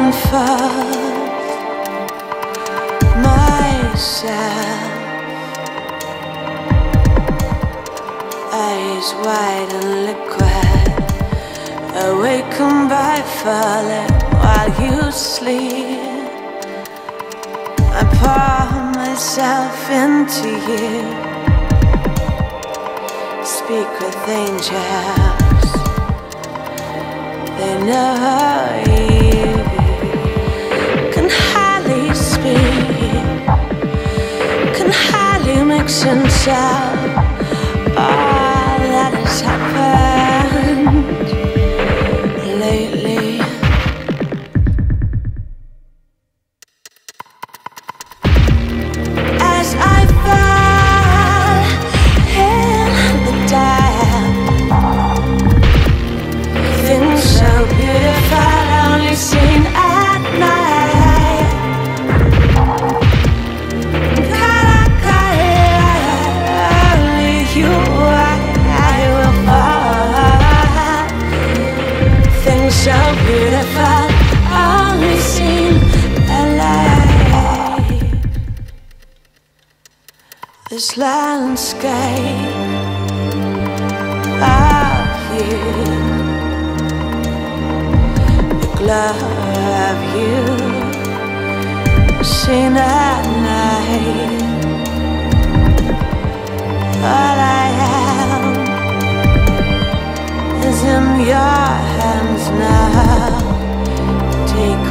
comfort myself. Eyes wide and liquid, awakened by falling while you sleep. I pour myself into you, speak with angels, they know you can highly speak, can highly make sense of all that has happened lately. As I fall in the dark, things so beautiful only seen at night. Only you, I will fall. Things so beautiful only seen at night. This landscape of you, love you, seen at night. All I am is in your hands now. Take